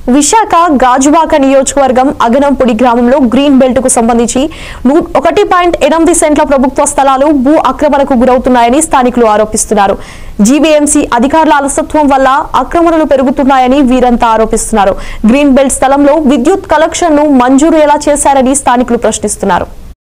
విశాఖ గాజువాక నియోజకవర్గం అగనంపూడి గ్రామంలో green belt కు సంబంధించి 1.8 సెంట్ల ప్రభుత్వ స్థలాలు భూ ఆక్రమణకు గురవుతున్నాయని స్థానికులు ఆరోపిస్తున్నారు. జీవీఎంసీ అధికారుల అలసత్వం వల్ల ఆక్రమణలు పెరుగుతున్నాయని వీరంతా ఆరోపిస్తున్నారు. గ్రీన్ బెల్ట్ స్థలంలో విద్యుత్ కనెక్షన్ ను మంజూరు ఎలా చేశారని స్థానికులు ప్రశ్నిస్తున్నారు.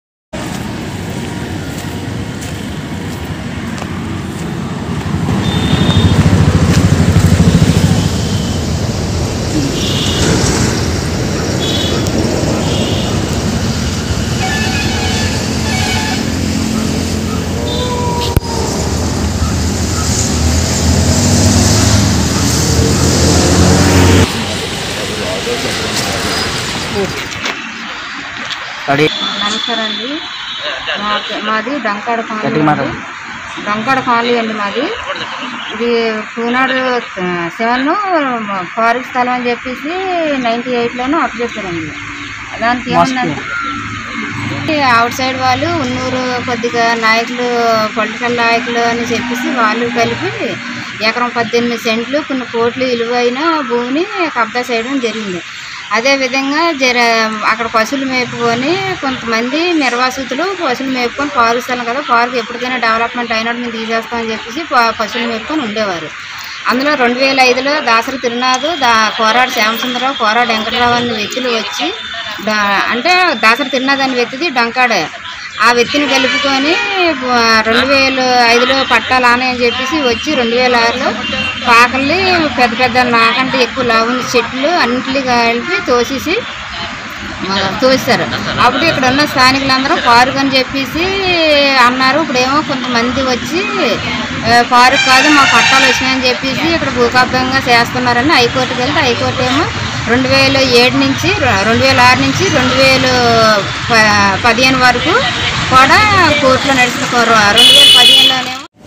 నమస్కారం అండి. మాది డంకాడ కాలనీ అండి. మాది ఇది 207 ఫారెస్ట్ స్థలం అని చెప్పేసి 98లోనూ అప్ చేశారండి. దానికి ఏమన్నారంటే అవుట్ సైడ్ వాళ్ళు ఉన్నూరు కొద్దిగా నాయకులు, పొలిటికల్ నాయకులు అని చెప్పేసి వాళ్ళు కలిపి ఎకరం 18 సెంట్లు కొన్ని కోట్లు విలువైన భూమిని కబ్జా చేయడం జరిగింది. అదేవిధంగా అక్కడ పశువులు మేపుకొని కొంతమంది నిర్వాసితులు పశువులు మేపుకొని పార్కు స్థలం కదా, పార్కు ఎప్పటికైనా డెవలప్మెంట్ అయినట్టు మేము తీసేస్తామని చెప్పేసి పశువులు మేపుకొని ఉండేవారు. అందులో 2005లో దాసరి తిరునాథు, కోరాడు శ్యామసుందరరావు, కోరాడు వెంకటరావు అనే వ్యక్తులు వచ్చి, అంటే దాసరి తిరునాథ్ అనే వ్యక్తిది డంకాడే, ఆ వ్యక్తిని కలుపుకొని 2005లో పట్టాలు ఆనాయని చెప్పేసి వచ్చి 2006లో పాకల్ని పెద్ద పెద్ద నాకంటే ఎక్కువ లావున్న చెట్లు అన్నింటినీ కలిపి తోసారు. అప్పుడు ఇక్కడ ఉన్న స్థానికులందరూ పార్క్ అని చెప్పేసి అన్నారు. ఇప్పుడేమో కొంతమంది వచ్చి పార్క్ కాదు మా పట్టాలు వచ్చినాయని చెప్పేసి ఇక్కడ భూకబ్జంగా చేస్తున్నారని హైకోర్టుకి వెళ్తే హైకోర్టు ఏమో 2006 నుంచి 2015 వరకు కూడా కోర్టులో నడిచిన 2015